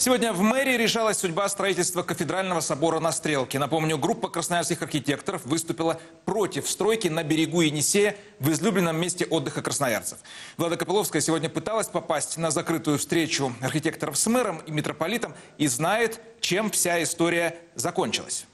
Сегодня в мэрии решалась судьба строительства кафедрального собора на Стрелке. Напомню, группа красноярских архитекторов выступила против стройки на берегу Енисея в излюбленном месте отдыха красноярцев. Влада Копыловская сегодня пыталась попасть на закрытую встречу архитекторов с мэром и митрополитом и знает, чем вся история закончилась.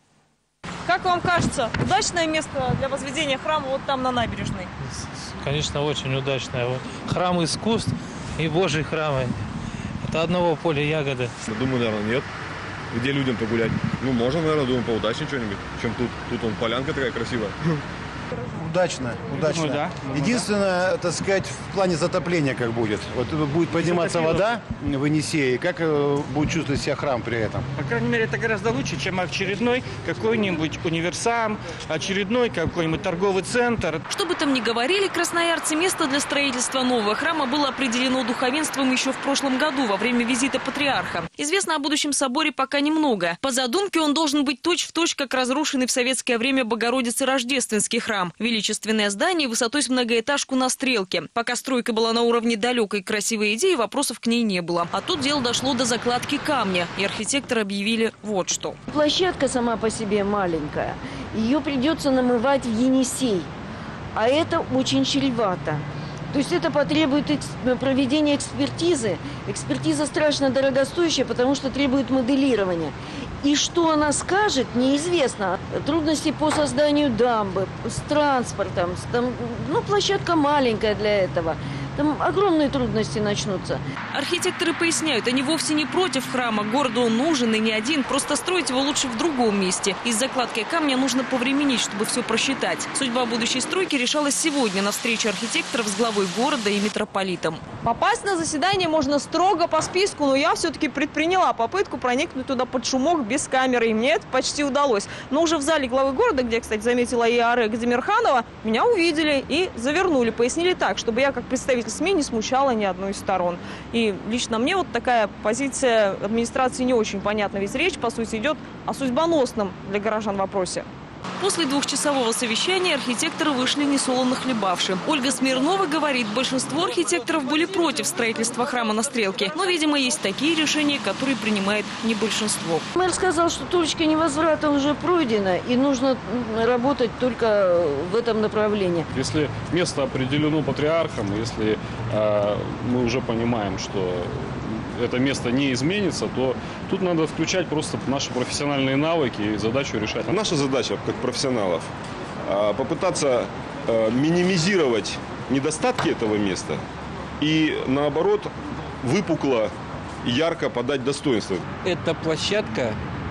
Как вам кажется, удачное место для возведения храма вот там на набережной? Конечно, очень удачное. Храм искусств и Божьи храмы. Это одного поля ягоды. Думаю, наверное, нет. Где людям-то гулять? Ну, можно, наверное, думаю, поудачнее что-нибудь, чем тут. Тут он полянка такая красивая. Удачно. Думаю, да. Единственное, так сказать, в плане затопления как будет. Вот будет подниматься вода в Енисее, как будет чувствовать себя храм при этом? По крайней мере, это гораздо лучше, чем очередной какой-нибудь универсам, очередной какой-нибудь торговый центр. Что бы там ни говорили красноярцы, место для строительства нового храма было определено духовенством еще в прошлом году во время визита патриарха. Известно о будущем соборе пока немного. По задумке он должен быть точь-в-точь, как разрушенный в советское время Богородицы-Рождественский храм. Величественное здание высотой с многоэтажку на Стрелке. Пока стройка была на уровне далекой красивой идеи, вопросов к ней не было. А тут дело дошло до закладки камня. И архитекторы объявили вот что. Площадка сама по себе маленькая. Ее придется намывать в Енисей. А это очень чревато. То есть это потребует проведения экспертизы. Экспертиза страшно дорогостоящая, потому что требует моделирования. И что она скажет, неизвестно. Трудности по созданию дамбы, с транспортом. Площадка маленькая для этого. Там огромные трудности начнутся. Архитекторы поясняют, они вовсе не против храма. Городу он нужен и не один. Просто строить его лучше в другом месте. И с закладкой камня нужно повременить, чтобы все просчитать. Судьба будущей стройки решалась сегодня на встрече архитекторов с главой города и митрополитом. Попасть на заседание можно строго по списку, но я все-таки предприняла попытку проникнуть туда под шумок без камеры. И мне это почти удалось. Но уже в зале главы города, где, кстати, заметила и Аре Газимирханова, меня увидели и завернули. Пояснили так, чтобы я как представитель СМИ не смущала ни одной из сторон. И лично мне вот такая позиция администрации не очень понятна. Ведь речь, по сути, идет о судьбоносном для горожан вопросе. После двухчасового совещания архитекторы вышли несолоно хлебавши. Ольга Смирнова говорит, большинство архитекторов были против строительства храма на Стрелке. Но, видимо, есть такие решения, которые принимает не большинство. Мэр сказал, что точка невозврата уже пройдена, и нужно работать только в этом направлении. Если место определено патриархом, если мы уже понимаем, что это место не изменится, то тут надо включать просто наши профессиональные навыки и задачу решать. Наша задача, как профессионалов, попытаться минимизировать недостатки этого места и, наоборот, выпукло и ярко подать достоинство. Эта площадка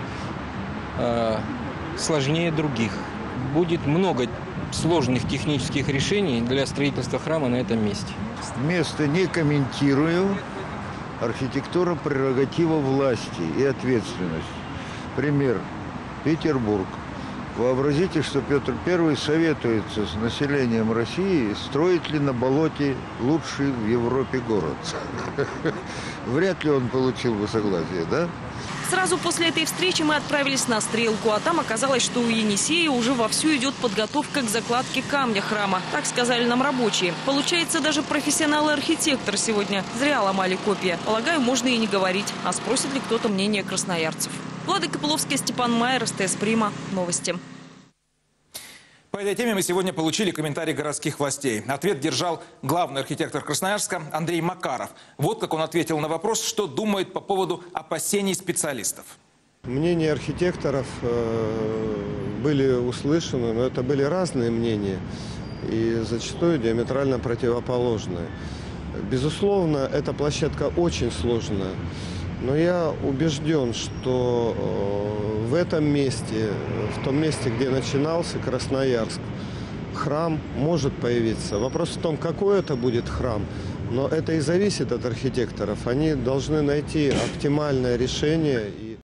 сложнее других. Будет много сложных технических решений для строительства храма на этом месте. Место не комментирую. Архитектура – прерогатива власти и ответственность. Пример. Петербург. Вообразите, что Петр I советуется с населением России, строить ли на болоте лучший в Европе город. Вряд ли он получил бы согласие, да? Сразу после этой встречи мы отправились на Стрелку, а там оказалось, что у Енисея уже вовсю идет подготовка к закладке камня храма. Так сказали нам рабочие. Получается, даже профессионалы-архитектор сегодня зря ломали копья. Полагаю, можно и не говорить. А спросит ли кто-то мнение красноярцев? Влада Копыловская, Степан Майер, СТС Прима. Новости. По этой теме мы сегодня получили комментарий городских властей. Ответ держал главный архитектор Красноярска Андрей Макаров. Вот как он ответил на вопрос, что думает по поводу опасений специалистов. Мнения архитекторов были услышаны, но это были разные мнения и зачастую диаметрально противоположные. Безусловно, эта площадка очень сложная. Но я убежден, что в этом месте, в том месте, где начинался Красноярск, храм может появиться. Вопрос в том, какой это будет храм. Но это и зависит от архитекторов. Они должны найти оптимальное решение.